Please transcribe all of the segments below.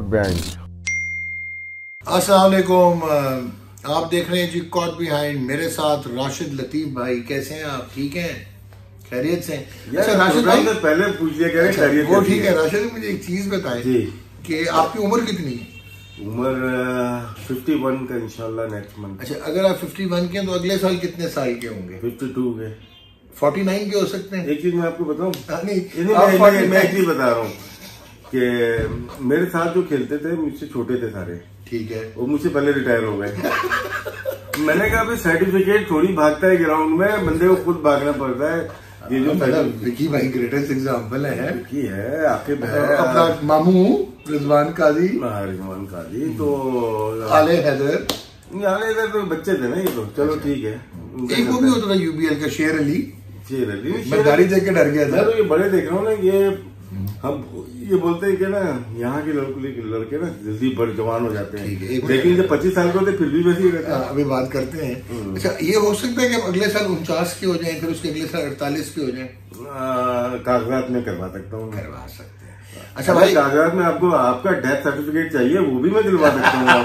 Band. अस्सलाम वालेकुम, आप देख रहे हैं जी कॉट बिहाइंड, मेरे साथ राशिद लतीफ भाई। कैसे हैं आप? ठीक हैं, खैरियत से? अच्छा राशिद भाई पहले पूछ लिया करें खैरियत। वो ठीक है। राशिद मुझे एक चीज बताएं कि आपकी उम्र कितनी है? उम्र 51 का इंशाल्लाह नेक्स्ट मंथ। अच्छा, अगर आप 51 के हैं तो अगले साल कितने साल के होंगे? 52 के। 49 के हो सकते हैं। एक चीज मैं आपको बताऊं, मैं एक चीज बता रहा हूँ कि मेरे साथ जो खेलते थे मुझसे छोटे थे सारे, ठीक है, वो मुझसे पहले रिटायर हो गए। मैंने कहा भाई सर्टिफिकेट थोड़ी भागता है ग्राउंड में, बंदे को खुद भागना पड़ता है। ये जो विकी भाई ग्रेटेस्ट एग्जांपल है। विकी है, आकिब है, अपना मामू रिजवान काजी, रिजवान काजी, तो आले हैदर तो बच्चे थे ना ये तो। चलो ठीक है। एक वो भी होता था यूबीएल का शेर अली। मैं गाड़ी देख के डर गया था। तो ये बड़े देख रहा हूँ ना, ये हम ये बोलते हैं कि ना यहाँ के लड़के ना जल्दी बड़े जवान हो जाते हैं, लेकिन जब 25 साल के होते फिर भी वैसे ही रहते हैं। अभी बात करते हैं। अच्छा, ये हो सकता है कि अगले साल 49 के हो जाएं, फिर उसके अगले साल 48 के हो जाएं? कागजात में करवा सकता हूँ। करवा सकते हैं। अच्छा भाई, कागजात में आपको आपका डेथ सर्टिफिकेट चाहिए, वो भी मैं दिलवा सकता हूँ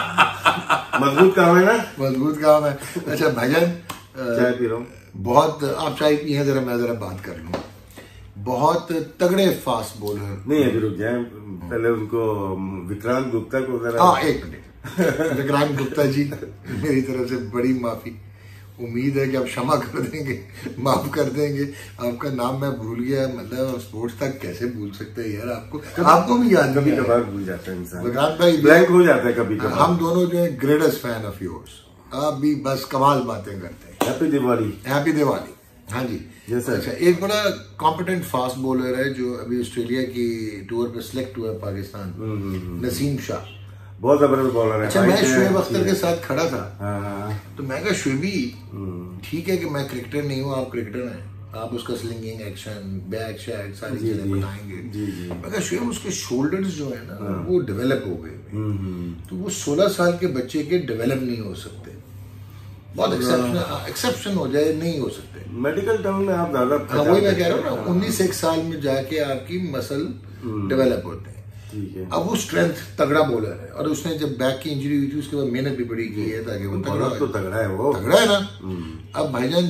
आपको। मजबूत काम है ना? मजबूत काम है। अच्छा भाईजान, चाय पी रहा हूँ। बहुत आप चाय पिए, जरा मैं जरा बात कर लूँ। बहुत तगड़े फास्ट बॉलर नहीं, अभी रुक जाए, पहले उनको विक्रांत गुप्ता को जरा। हाँ, एक मिनट। विक्रांत गुप्ता जी, मेरी तरफ से बड़ी माफी। उम्मीद है कि आप क्षमा कर देंगे, माफ कर देंगे। आपका नाम मैं भूल गया, मतलब स्पोर्ट्स तक कैसे भूल सकते हैं यार? आपको भी याद कभी कभार भूल जाता है इंसान। विक्रांत भाई ब्लैंक हो जाता है कभी कभार। हम दोनों जो है ग्रेटेस्ट फैन ऑफ योर्स। आप भी बस कमाल बातें करते हैं। हैप्पी दिवाली। हैप्पी दिवाली। हाँ जी। अच्छा, एक बड़ा कॉम्पिटेंट फास्ट बॉलर है जो अभी ऑस्ट्रेलिया की टूर पे सिलेक्ट हुआ है, पाकिस्तान, नसीम शाह। बहुत जबरदस्त बॉलर है। अच्छा, मैं शोएब अख्तर के साथ खड़ा था, तो मैं कहा शोएबी, ठीक है कि मैं क्रिकेटर नहीं हूँ, आप क्रिकेटर हैं, आप उसका स्लिंगिंग एक्शन, बैक शैक सारी चीजें बताएंगे। मैं कहा शोएब, उसके शोल्डर्स जो है ना वो डेवलप हो गए, तो वो 16 साल के बच्चे के डेवलप नहीं हो सकते। बहुत एक्सेप्शन हो जाए, नहीं हो सकते। मेडिकल टर्म में आप ज्यादा, हाँ वही मैं कह रहा हूँ ना, 19 साल में जाके आपकी मसल डेवलप होते हैं। ठीक है। अब वो स्ट्रेंथ तगड़ा बॉलर है, और उसने जब बैक की इंजरी हुई थी उसके बाद मेहनत भी बड़ी की है ताकि वो तगड़ा है। वो तगड़ा है ना। अब भाईजान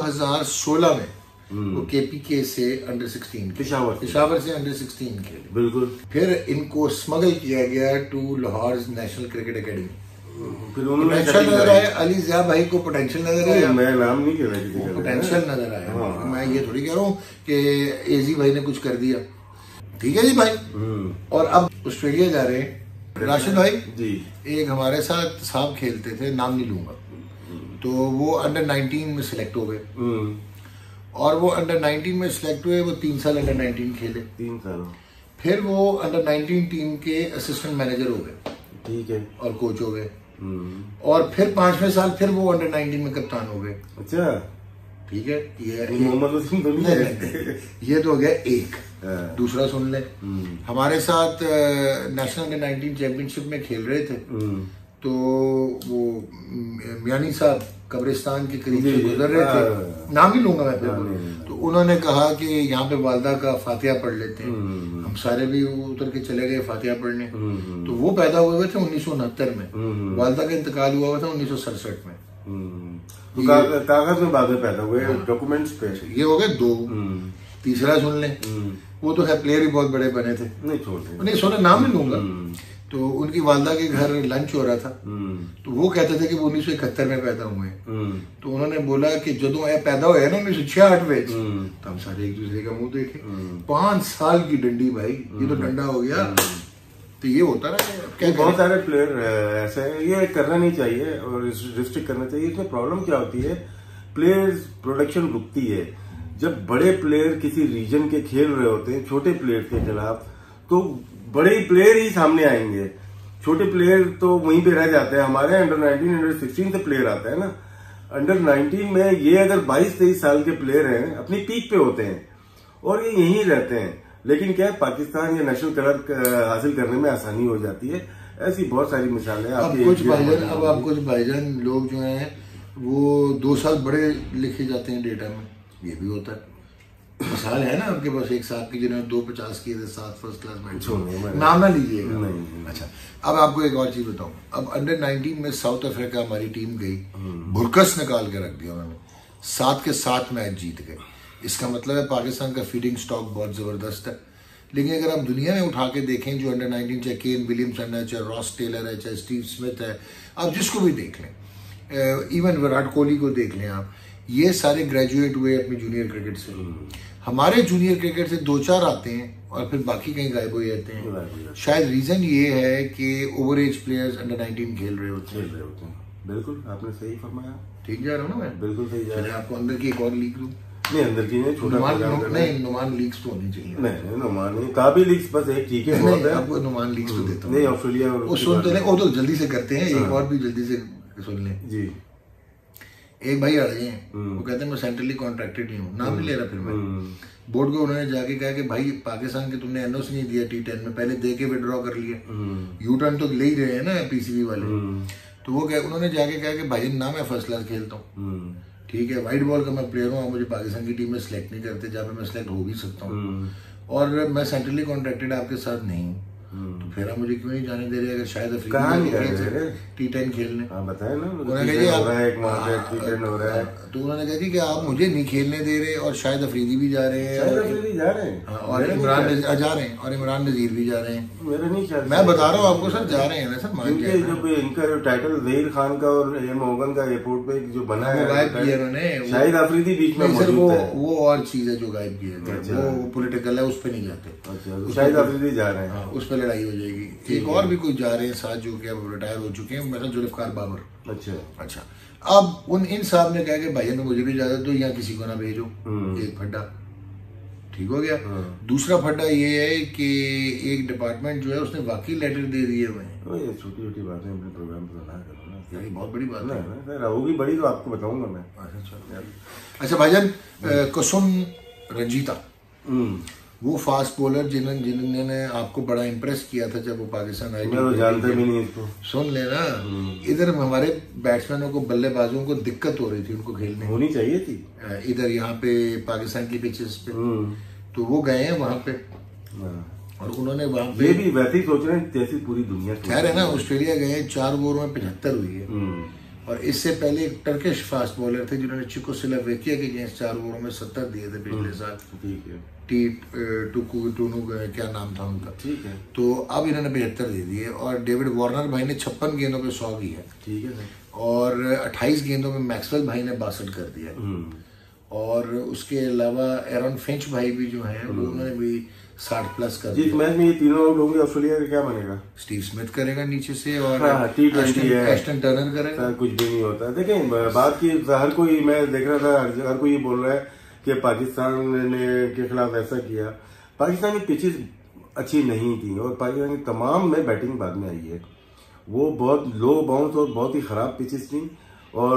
2016 में वो केपीके से अंडर 16 पेशावर से अंडर 16 खेले। बिल्कुल। फिर इनको स्मगल किया गया to Lahore national cricket academy. फिर पोटेंशियल नजर आया, अली ज़िया भाई को पोटेंशियल नजर आया। मैं नाम नहीं कह रहा, पोटेंशियल नजर आया। मैं ये थोड़ी कह रहा हूँ कि एजी भाई ने कुछ कर दिया, ठीक है जी भाई। और अब ऑस्ट्रेलिया जा रहे हैं राशिद भाई जी। एक हमारे साथ साहब खेलते थे, नाम नहीं लूंगा, तो वो अंडर 19 में सिलेक्ट हो गए, और वो अंडर 19 में सिलेक्ट हुए, वो 3 साल अंडर 19 खेले। 3 साल। फिर वो अंडर 19 टीम के असिस्टेंट मैनेजर हो गए, ठीक है, और कोच हो गए। और फिर 5वें साल फिर वो अंडर 19 में कप्तान हो गए। अच्छा, ठीक है। ये तो हो गया एक। दूसरा सुन ले, हमारे साथ नेशनल अंडर 19 चैंपियनशिप में खेल रहे थे, तो वो मियानी साहब कब्रिस्तान के करीब से गुजर रहे थे, नाम नहीं लूंगा मैं फिर, तो उन्होंने कहा कि यहाँ पे वालदा का फातिहा पढ़ लेते हैं। हम सारे भी उतर के चले गए फातिहा पढ़ने। तो वो पैदा हुए थे 1969 में, वालदा का इंतकाल हुआ था 1967 में। तो कागज में बाद में पैदा हुए, डॉक्यूमेंट्स पे। ये हो गए 2। तीसरा सुन ले, वो तो है प्लेयर भी बहुत बड़े बने थे, नहीं सुना, नाम नहीं लूंगा। तो उनकी वालदा के घर लंच हो रहा था, तो वो कहते थे कि वो 1971 में पैदा हुए। तो उन्होंने बोला कि जो पैदा हुए ना 1966 में, तो हम सारे एक दूसरे का मुंह देखे। 5 साल की डंडी भाई, ये तो डंडा हो गया। तो ये होता ना, बहुत सारे प्लेयर ऐसे हैं, ये करना नहीं चाहिए और रिस्ट्रिक्ट करना चाहिए। इसमें प्रॉब्लम क्या होती है, प्लेयर्स प्रोडक्शन रुकती है। जब बड़े प्लेयर किसी रीजन के खेल रहे होते हैं छोटे प्लेयर के खिलाफ, तो बड़े प्लेयर ही सामने आएंगे, छोटे प्लेयर तो वहीं पे रह जाते हैं। हमारे अंडर 19 अंडर 16 से प्लेयर आता है ना, अंडर 19 में ये अगर 22-23 साल के प्लेयर हैं, अपनी पीक पे होते हैं और ये यहीं रहते हैं। लेकिन क्या है, पाकिस्तान या नेशनल कलर हासिल करने में आसानी हो जाती है। ऐसी बहुत सारी मिसालें हैं। अब कुछ भाईजान लोग जो हैं वो 2 साल बड़े लिखे जाते हैं डेटा में, ये भी होता है। मिसाल है ना आपके पास एक साहब की जिन्होंने 250 किए थे 7 फर्स्ट क्लास मैच, नाम ना लीजिएगा। अच्छा, अब आपको एक और चीज बताऊं, अब अंडर 19 में साउथ अफ्रीका हमारी टीम गई, भुरकस निकाल के रख दिया उन्होंने, 7 के 7 मैच जीत गए। इसका मतलब है पाकिस्तान का फीडिंग स्टॉक बहुत जबरदस्त है। लेकिन अगर आप दुनिया में उठा के देखें जो अंडर 19, चाहे केन विलियमसन है, चाहे रॉस टेलर है, चाहे स्टीव स्मिथ है, आप जिसको भी देख लें, इवन विराट कोहली को देख लें आप, ये सारे ग्रेजुएट हुए अपने जूनियर क्रिकेट से। हमारे जूनियर क्रिकेट से 2-4 आते हैं और फिर बाकी कहीं गायब हो जाते हैं। शायद रीजन ये है कि ओवर एज प्लेयर्स अंडर 19 खेल रहे होते हैं। बिल्कुल आपने सही फरमाया। ठीक जा रहा हूँ ना मैं? बिल्कुल सही जा रहा है। आपको अंदर की एक और लीक दूं? नहीं, अंदर की नहीं, छोटा नहीं, नुमान लीक्स तो होनी चाहिए। नहीं, नुमान नहीं, काफी लीक्स बस एक ठीक है, बहुत है। आपको नुमान लीक्स तो देता हूँ। नहीं, ऑस्ट्रेलिया वो सुनते नहीं, वो तो जल्दी से करते हैं। एक और भी जल्दी से सुन लें जी। एक भाई अड़े हैं, वो कहते हैं मैं सेंट्रली कॉन्ट्रैक्टेड नहीं हूँ, नाम नहीं ले रहा। फिर मैं बोर्ड को उन्होंने जाके कहा कि भाई पाकिस्तान के तुमने एनओसी नहीं दिया T10 में, पहले दे के विड्रॉ कर लिया, यू टर्न तो ले ही रहे हैं ना पीसीबी वाले। तो वो उन्होंने जाके कहा कि भाई ना मैं फर्स्ट क्लास खेलता हूँ, ठीक है, व्हाइट बॉल का मैं प्लेयर हूँ, मुझे पाकिस्तान की टीम में सिलेक्ट नहीं करते, जहाँ पे मैं सिलेक्ट हो भी सकता हूँ, और मैं सेंट्रली कॉन्ट्रैक्टेड आपके साथ नहीं हूँ, तो फिर आप मुझे क्यों नहीं जाने दे रहे? अगर शायद T10 खेलने बताए ना, तो उन्होंने कहा कि आप मुझे नहीं खेलने दे रहे, और शायद अफरीदी भी जा रहे हैं, और इमरान जा रहे हैं, और इमरान नजीर भी जा रहे हैं। मेरा नहीं ख्याल, मैं बता रहा हूँ आपको सर, जा रहे हैं ना सर। मान के जब इनका जो टाइटल जहीर खान का और मोहगन का एयरपोर्ट पे जो बना है, गायब किया उन्होंने, शायद अफरीदी बीच में सर, वो और चीज है जो गायब किया, वो पॉलिटिकल है, उस पर नहीं जाते। अच्छा, शायद अफरीदी जा रहे हैं, उस पर लड़ाई हो जाएगी। एक और भी कुछ जा रहे हैं साथ, जो कि अब रिटायर हो चुके हैं, मतलब जुल्फकार बाबर। अच्छा, अब इन साहब ने कहा कि भाई मुझे भी इजाजत दो, यहाँ किसी को ना भेजो। एक फड्डा ठीक हो गया। दूसरा फड्डा ये है कि एक डिपार्टमेंट जो है उसने वाकई लेटर दे दिए हुए हैं। छोटी छोटी बातें अपने प्रोग्राम पर ना करना, ये बहुत बड़ी बात है। होगी बड़ी तो आपको बताऊंगा मैं। अच्छा भाईजान, कुसुम रंजीता, वो फास्ट बॉलर जिन्होंने आपको बड़ा इम्प्रेस किया था जब वो पाकिस्तान आए, मैं जानता भी नहीं इसको। सुन लेना, इधर हमारे बैट्समैनों को, बल्लेबाजों को दिक्कत हो रही थी उनको खेलने, होनी चाहिए थी इधर यहाँ पे पाकिस्तान की पिचेस पे, तो वो गए हैं वहां पे, और उन्होंने वहां पे, ये भी वैसे ही सोच रहे हैं जैसी पूरी दुनिया खैर है ना। ऑस्ट्रेलिया गए, 4 ओवर में 75 हुई है, और इससे पहले एक टर्किश फास्ट बॉलर थे जिन्होंने चेकोस्लोवाकिया के अगेंस्ट 4 ओवरों में 70 दिए थे पिछले साल। ठीक है, टूनू क्या नाम था उनका, ठीक है। तो अब इन्होंने 75 दे दिए, और डेविड वार्नर भाई ने 56 गेंदों पे 100 किया, ठीक है, और 28 गेंदों में मैक्सवेल भाई ने 62 कर दिया, और उसके अलावा एरन फिंच भाई भी जो है वो उन्होंने भी 60+ कर दिया। जिस मैच में ये तीनों आउट होंगे ऑस्ट्रेलिया का क्या बनेगा? स्टीव स्मिथ करेगा नीचे से, और T20 है, एस्टन टर्नर करेगा। कुछ भी नहीं होता। देखें, बात की हर कोई, मैं देख रहा था हर कोई ये बोल रहा है कि पाकिस्तान ने के खिलाफ ऐसा किया। पाकिस्तान की पिचेस अच्छी नहीं थी, और पाकिस्तान की तमाम में बैटिंग बाद में आई है, वो बहुत लो बाउंस और बहुत ही खराब पिचेस थी। और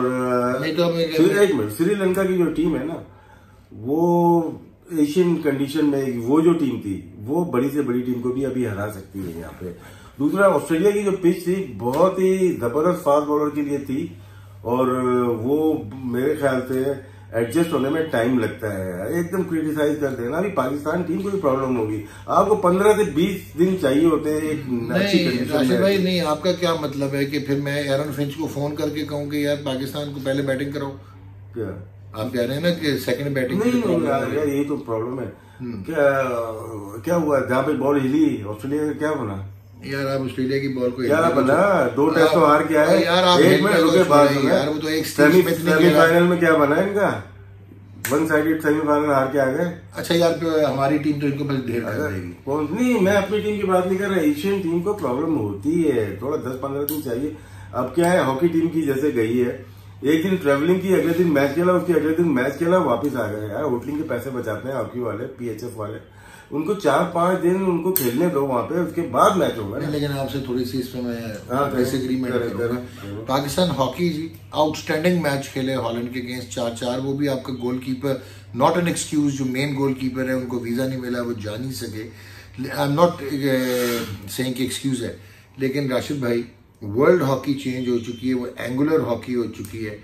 एक मिनट, श्रीलंका की जो टीम है ना, वो एशियन कंडीशन में वो जो टीम थी, वो बड़ी से बड़ी टीम को भी अभी हरा सकती है यहाँ पे। दूसरा, ऑस्ट्रेलिया की जो पिच थी बहुत ही जबरदस्त फास्ट बॉलर के लिए थी, और वो मेरे ख्याल से एडजस्ट होने में टाइम लगता है। एकदम क्रिटिसाइज कर देना, अभी पाकिस्तान टीम को भी प्रॉब्लम होगी, आपको 15 से 20 दिन चाहिए होते हैं एक अच्छी कंडीशन में। भाई नहीं, आपका क्या मतलब है कि फिर मैं एरन फिंच को फोन करके कहूँ कि यार पाकिस्तान को पहले बैटिंग कराओ? क्या आप कह रहे हैं ना कि सेकंड बैटिंग? नहीं यार, यही तो प्रॉब्लम है। क्या हुआ जहाँ पे बॉल हिली, ऑस्ट्रेलिया का क्या बना यार? आप ऑस्ट्रेलिया की बॉल को क्या बना, 2 टेस्ट तो हार के आए यार। आप एक मिनट रुके, बाद यार वो तो एक सेमीफाइनल में क्या बना इनका, 1 साइडेड सेमीफाइनल हार के आ गए। अच्छा यार, हमारी टीम तो इनको बस ढेर कर देगी। नहीं, मैं अपनी टीम की बात नहीं कर रहा, एशियन टीम को प्रॉब्लम होती है, थोड़ा 10-15 दिन चाहिए। अब क्या है, हॉकी टीम की जैसे गई है, एक दिन ट्रेवलिंग की, अगले दिन मैच खेला, उसके अगले दिन मैच खेला, वापस आ गए। यार होटलिंग के पैसे बचाते हैं हॉकी वाले, PHF वाले, उनको 4-5 दिन उनको खेलने दो वहां पे, उसके बाद मैच होगा। लेकिन आपसे थोड़ी सी इसमें मैं डिसएग्रीमेंट करूंगा। पाकिस्तान हॉकी जी आउटस्टैंडिंग मैच खेले हॉलैंड के अगेंस्ट 4-4। वो भी आपका गोलकीपर, नॉट एन एक्सक्यूज, जो मेन गोलकीपर है उनको वीजा नहीं मिला, वो जा नहीं सके। आई एम नॉट सेइंग कि एक्सक्यूज है, लेकिन राशिद भाई, वर्ल्ड हॉकी चेंज हो चुकी है, वो एंगुलर हॉकी हो चुकी है,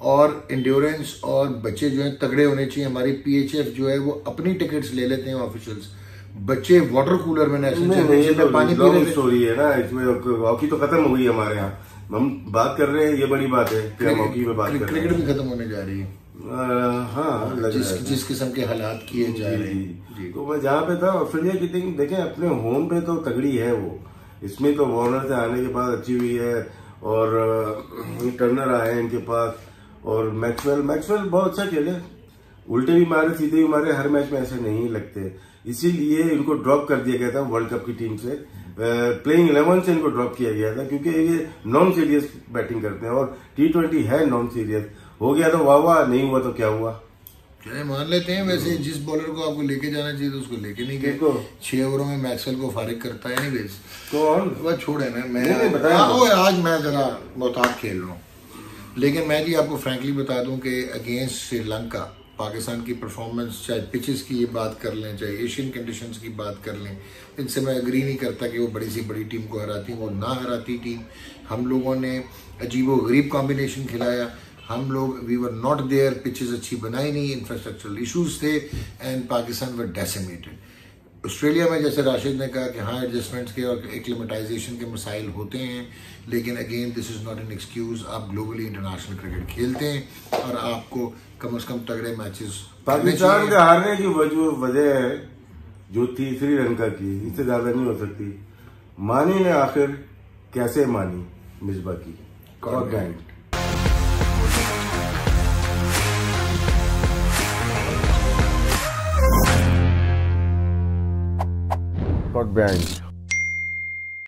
और इंड्योरेंस, और बच्चे जो हैं तगड़े होने चाहिए। हमारी PHF जो है वो अपनी टिकट्स ले लेते हैं ऑफिशियल्स, बच्चे वाटर कूलर में नेशनल पानी पी रहे थे। स्टोरी है ना इसमें, हॉकी तो खत्म हो गई हमारे यहाँ, हम बात कर रहे हैं, ये बड़ी बात है कि हम हॉकी में बात कर रहे हैं। क्रिकेट भी खत्म होने जा रही है। हाँ, जिस किस्म के हालात किए जा रहे हैं। तो मैं जहाँ पे था ऑस्ट्रेलिया की टीम देखें अपने होम पे तो तगड़ी है वो, इसमें तो वार्नर से आने के बाद अच्छी हुई है, और टर्नर आए इनके पास, और मैक्सवेल बहुत अच्छा खेले, उल्टे भी मारे सीधे भी मारे, हर मैच में ऐसे नहीं लगते, इसीलिए इनको ड्रॉप कर दिया गया था वर्ल्ड कप की टीम से, प्लेइंग 11 से इनको ड्रॉप किया गया था, क्योंकि ये नॉन सीरियस बैटिंग करते हैं, और T20 है नॉन सीरियस। हो गया तो वाह, नहीं हुआ तो क्या हुआ, चले मान लेते हैं। वैसे जिस बॉलर को आपको लेके जाना चाहिए तो उसको लेके नहीं गए। 6 ओवरों में मैक्सवेल को फारिग करता है एनीवेज, कौन वह छोड़े ना। मैं आज मैं जरा मोहतात खेल रहा हूँ, लेकिन मैं जी आपको फ्रैंकली बता दूं कि अगेंस्ट श्रीलंका पाकिस्तान की परफॉर्मेंस, चाहे पिचेस की ये बात कर लें, चाहे एशियन कंडीशंस की बात कर लें, इनसे मैं एग्री नहीं करता कि वो बड़ी सी बड़ी टीम को हराती, वो ना हराती टीम। हम लोगों ने अजीबो गरीब कॉम्बिनेशन खिलाया, हम लोग we were not there, pitches अच्छी बनाई नहीं, इंफ्रास्ट्रक्चरल इशूज थे, and Pakistan were decimated. Australia में जैसे राशिद ने कहा कि हाँ एडजस्टमेंट्स के और एक्लिमेटाइजेशन के मसाइल होते हैं, लेकिन again this is not an excuse. आप ग्लोबली इंटरनेशनल क्रिकेट खेलते हैं और आपको कम से कम तगड़े मैचेस। पाकिस्तान के हारने की वजह जो थी श्रीलंका की, इससे ज्यादा नहीं हो सकती। मानी ने आखिर कैसे मानी मिसबा की, got banned.